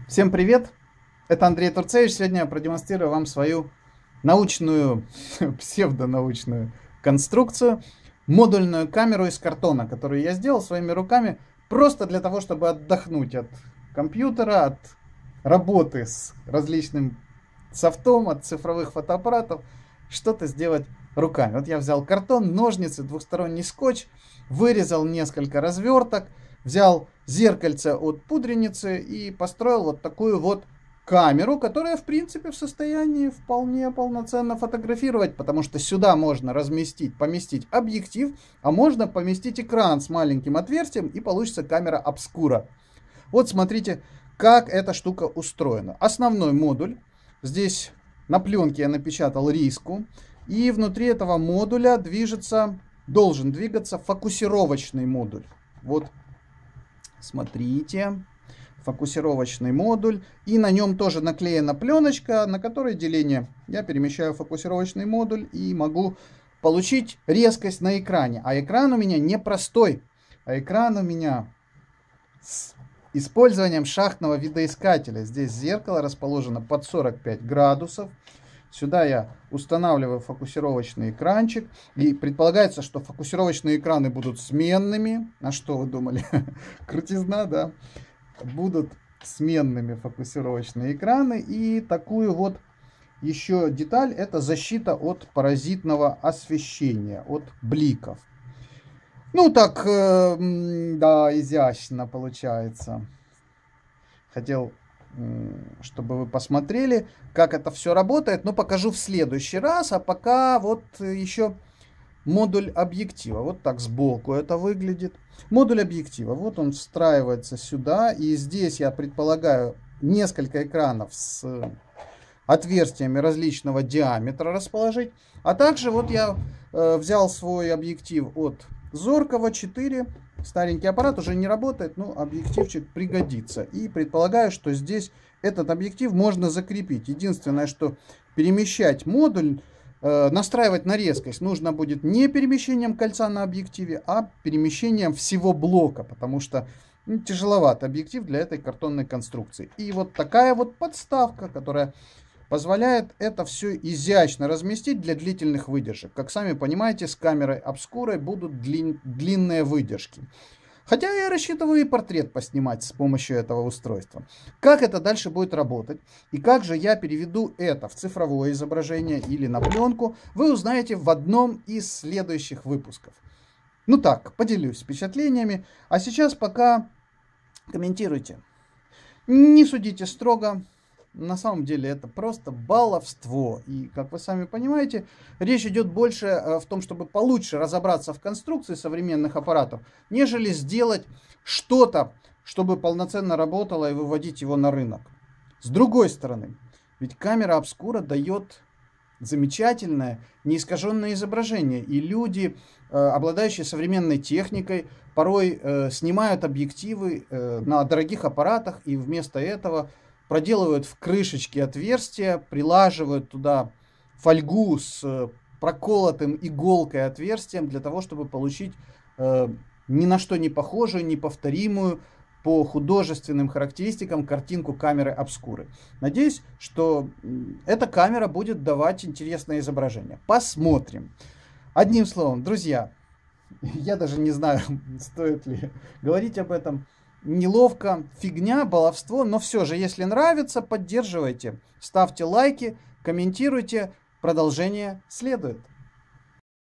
Всем привет! Это Андрей Турцевич. Сегодня я продемонстрирую вам свою научную, псевдонаучную конструкцию, модульную камеру из картона, которую я сделал своими руками просто для того, чтобы отдохнуть от компьютера, от работы с различным софтом, от цифровых фотоаппаратов, что-то сделать руками. Вот я взял картон, ножницы, двухсторонний скотч, вырезал несколько разверток, взял зеркальце от пудреницы и построил вот такую вот камеру, которая в принципе в состоянии вполне полноценно фотографировать, потому что сюда можно поместить объектив, а можно поместить экран с маленьким отверстием, и получится камера обскура. Вот смотрите, как эта штука устроена. Основной модуль. Здесь на пленке я напечатал риску. И внутри этого модуля должен двигаться фокусировочный модуль. Вот, смотрите, фокусировочный модуль. И на нем тоже наклеена пленочка, на которой деление. Я перемещаю фокусировочный модуль и могу получить резкость на экране. А экран у меня не простой, а экран у меня с использованием шахтного видоискателя. Здесь зеркало расположено под 45 градусов. Сюда я устанавливаю фокусировочный экранчик. И предполагается, что фокусировочные экраны будут сменными. А что вы думали? Крутизна, да? Будут сменными фокусировочные экраны. И такую вот еще деталь. Это защита от паразитного освещения, от бликов. Ну так, да, изящно получается. Хотел, чтобы вы посмотрели, как это все работает, но покажу в следующий раз. А пока вот еще модуль объектива. Вот так сбоку это выглядит. Модуль объектива. Вот он встраивается сюда. И здесь я предполагаю несколько экранов с отверстиями различного диаметра расположить. А также вот я взял свой объектив от Зоркого 4. Старенький аппарат уже не работает, но объективчик пригодится. И предполагаю, что здесь этот объектив можно закрепить. Единственное, что перемещать модуль, настраивать на резкость нужно будет не перемещением кольца на объективе, а перемещением всего блока, потому что тяжеловат объектив для этой картонной конструкции. И вот такая вот подставка, которая позволяет это все изящно разместить для длительных выдержек. Как сами понимаете, с камерой обскурой будут длинные выдержки. Хотя я рассчитываю и портрет поснимать с помощью этого устройства. Как это дальше будет работать и как же я переведу это в цифровое изображение или на пленку, вы узнаете в одном из следующих выпусков. Ну так, поделюсь впечатлениями. А сейчас пока комментируйте. Не судите строго. На самом деле это просто баловство. И, как вы сами понимаете, речь идет больше в том, чтобы получше разобраться в конструкции современных аппаратов, нежели сделать что-то, чтобы полноценно работало и выводить его на рынок. С другой стороны, ведь камера обскура дает замечательное, неискаженное изображение. И люди, обладающие современной техникой, порой снимают объективы на дорогих аппаратах и вместо этого проделывают в крышечке отверстия, прилаживают туда фольгу с проколотым иголкой отверстием для того, чтобы получить ни на что не похожую, неповторимую по художественным характеристикам картинку камеры обскуры. Надеюсь, что эта камера будет давать интересное изображение. Посмотрим. Одним словом, друзья, я даже не знаю, стоит ли говорить об этом. Неловко, фигня, баловство, но все же, если нравится, поддерживайте, ставьте лайки, комментируйте, продолжение следует.